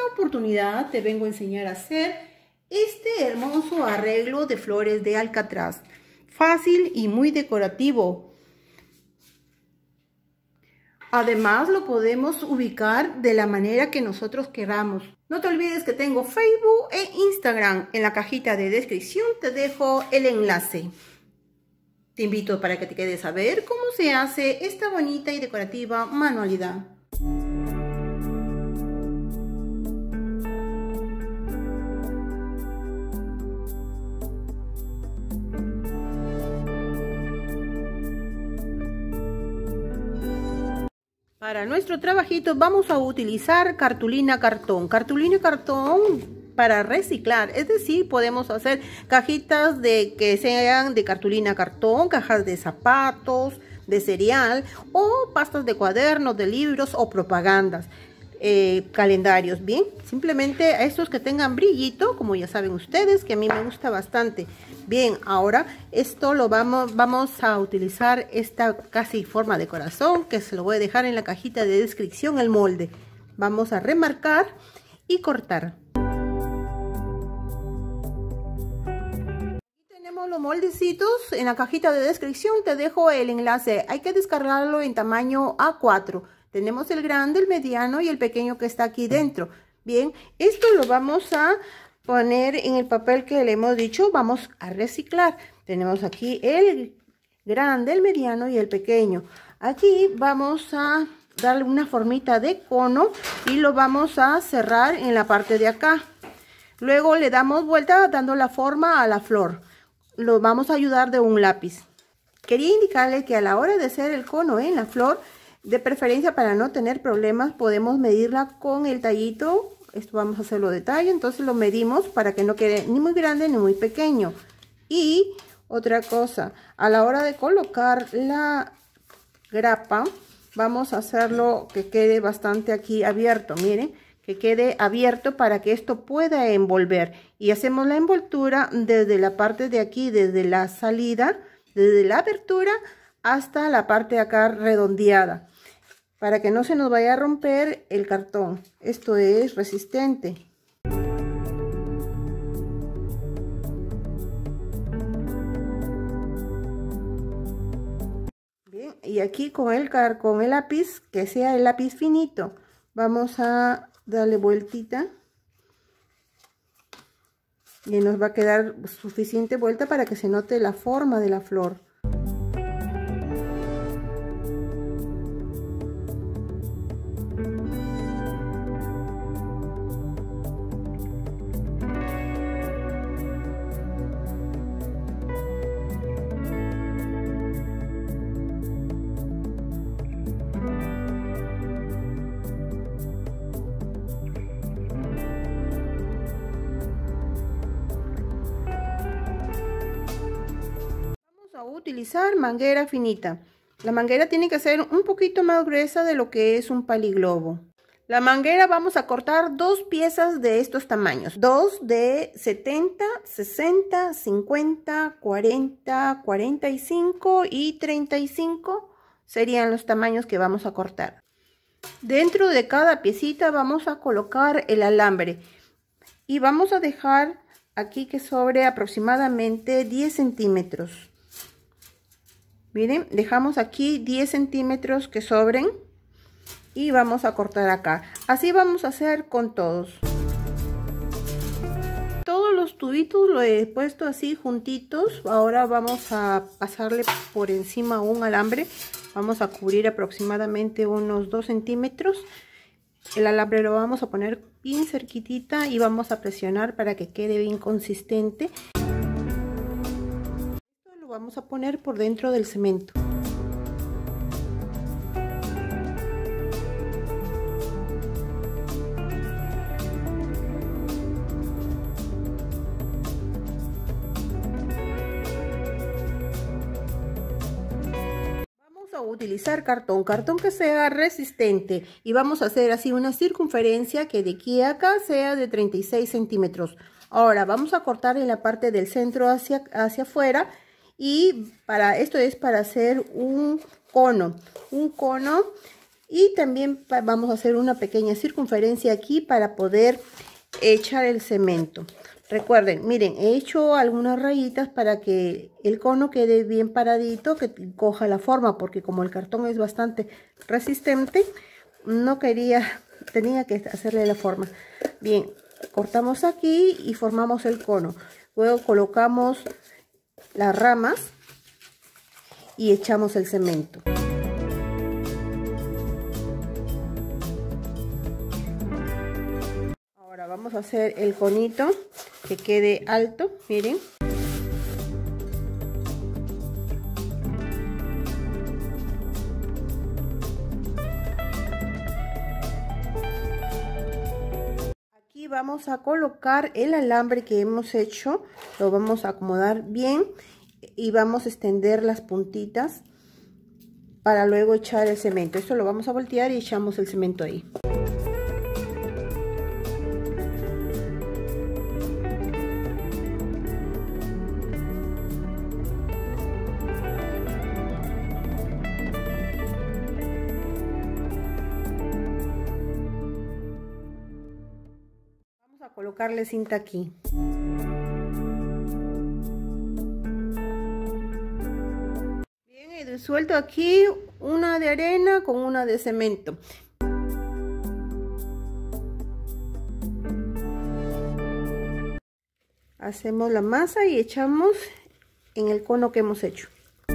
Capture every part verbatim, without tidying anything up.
oportunidad te vengo a enseñar a hacer este hermoso arreglo de flores de alcatraz. Fácil y muy decorativo. Además lo podemos ubicar de la manera que nosotros queramos. No te olvides que tengo Facebook e Instagram. En la cajita de descripción te dejo el enlace. Te invito para que te quedes a ver cómo se hace esta bonita y decorativa manualidad. Para nuestro trabajito vamos a utilizar cartulina cartón. Cartulina cartón para reciclar, es decir, podemos hacer cajitas de que sean de cartulina cartón, cajas de zapatos, de cereal o pastas de cuadernos, de libros o propagandas, eh, calendarios. Bien, simplemente a estos que tengan brillito, como ya saben ustedes, que a mí me gusta bastante. Bien, ahora esto lo vamos, vamos a utilizar esta casi forma de corazón, que se lo voy a dejar en la cajita de descripción el molde. Vamos a remarcar y cortar. Aquí tenemos los moldecitos, en la cajita de descripción te dejo el enlace. Hay que descargarlo en tamaño A cuatro. Tenemos el grande, el mediano y el pequeño que está aquí dentro. Bien, esto lo vamos a poner en el papel que le hemos dicho, vamos a reciclar. Tenemos aquí el grande, el mediano y el pequeño. Aquí vamos a darle una formita de cono y lo vamos a cerrar en la parte de acá. Luego le damos vuelta dando la forma a la flor. Lo vamos a ayudar de un lápiz. Quería indicarle que a la hora de hacer el cono en la flor, de preferencia para no tener problemas, podemos medirla con el tallito. Esto vamos a hacerlo de talla, entonces lo medimos para que no quede ni muy grande ni muy pequeño. Y otra cosa, a la hora de colocar la grapa, vamos a hacerlo que quede bastante aquí abierto. Miren, que quede abierto para que esto pueda envolver. Y hacemos la envoltura desde la parte de aquí, desde la salida, desde la abertura hasta la parte de acá redondeada, para que no se nos vaya a romper el cartón. Esto es resistente. Bien, y aquí con el, con el lápiz, que sea el lápiz finito, vamos a darle vueltita. Y nos va a quedar suficiente vuelta para que se note la forma de la flor. A utilizar manguera finita. La manguera tiene que ser un poquito más gruesa de lo que es un paliglobo. La manguera vamos a cortar dos piezas de estos tamaños, dos de setenta, sesenta, cincuenta, cuarenta, cuarenta y cinco y treinta y cinco serían los tamaños que vamos a cortar. Dentro de cada piecita vamos a colocar el alambre y vamos a dejar aquí que sobre aproximadamente diez centímetros. Miren, dejamos aquí diez centímetros que sobren y vamos a cortar acá. Así vamos a hacer con todos. Todos los tubitos lo he puesto así juntitos. Ahora vamos a pasarle por encima un alambre. Vamos a cubrir aproximadamente unos dos centímetros. El alambre lo vamos a poner bien cerquitita y vamos a presionar para que quede bien consistente. Vamos a poner por dentro del cemento. Vamos a utilizar cartón, cartón que sea resistente y vamos a hacer así una circunferencia que de aquí a acá sea de treinta y seis centímetros. Ahora vamos a cortar en la parte del centro hacia, hacia afuera. Y para esto es para hacer un cono, un cono Y también vamos a hacer una pequeña circunferencia aquí para poder echar el cemento. Recuerden, miren, he hecho algunas rayitas para que el cono quede bien paradito, que coja la forma, porque como el cartón es bastante resistente, no quería, tenía que hacerle la forma. Bien, cortamos aquí y formamos el cono. Luego colocamos las ramas y echamos el cemento. Ahora vamos a hacer el conito que quede alto, miren. Aquí vamos a colocar el alambre que hemos hecho, lo vamos a acomodar bien y vamos a extender las puntitas para luego echar el cemento. Esto lo vamos a voltear y echamos el cemento ahí. A colocarle cinta aquí. Bien, he disuelto aquí una de arena con una de cemento. Hacemos la masa y echamos en el cono que hemos hecho.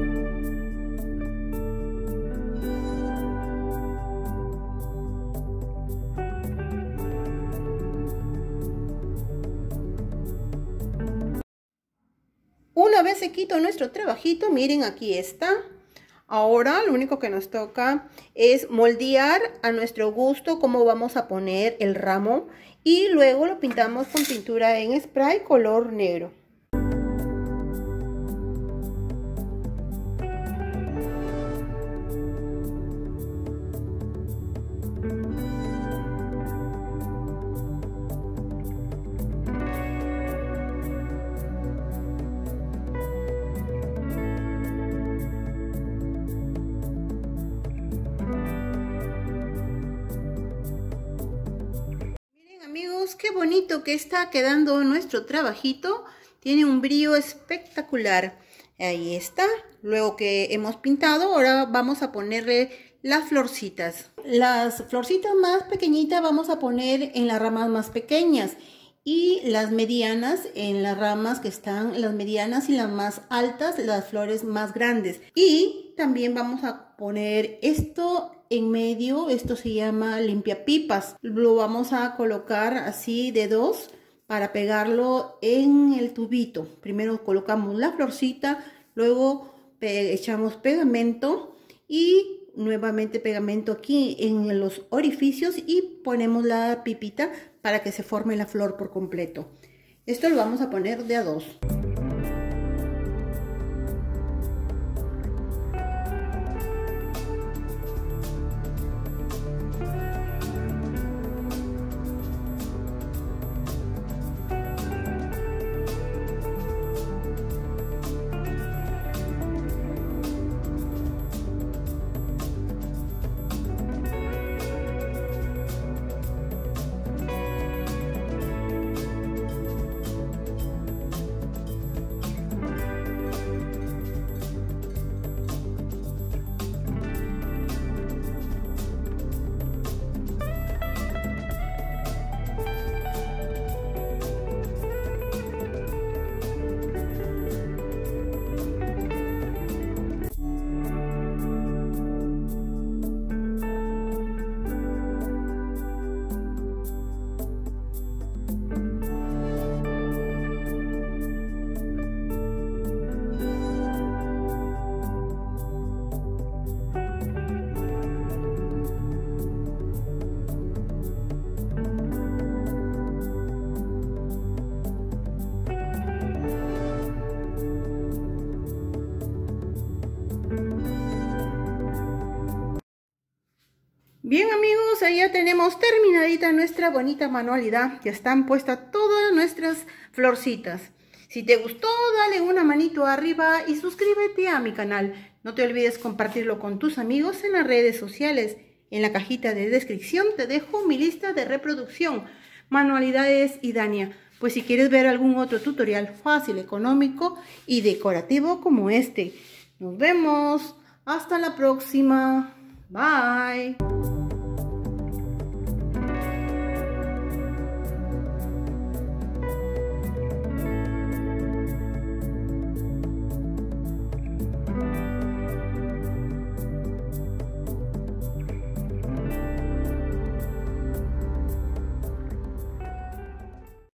Una vez se quita nuestro trabajito, miren, aquí está. Ahora lo único que nos toca es moldear a nuestro gusto cómo vamos a poner el ramo y luego lo pintamos con pintura en spray color negro. Amigos, qué bonito que está quedando nuestro trabajito. Tiene un brillo espectacular. Ahí está. Luego que hemos pintado, ahora vamos a ponerle las florcitas. Las florcitas más pequeñitas vamos a poner en las ramas más pequeñas. Y las medianas en las ramas que están, las medianas y las más altas, las flores más grandes. Y también vamos a poner esto en medio, esto se llama limpiapipas. Lo vamos a colocar así de dos para pegarlo en el tubito. Primero colocamos la florcita, luego pe- echamos pegamento y nuevamente pegamento aquí en los orificios y ponemos la pipita para que se forme la flor por completo. Esto lo vamos a poner de a dos. Bien amigos, ahí ya tenemos terminadita nuestra bonita manualidad. Ya están puestas todas nuestras florcitas. Si te gustó, dale una manito arriba y suscríbete a mi canal. No te olvides compartirlo con tus amigos en las redes sociales. En la cajita de descripción te dejo mi lista de reproducción, manualidades Idania. Pues si quieres ver algún otro tutorial fácil, económico y decorativo como este. Nos vemos. Hasta la próxima. Bye.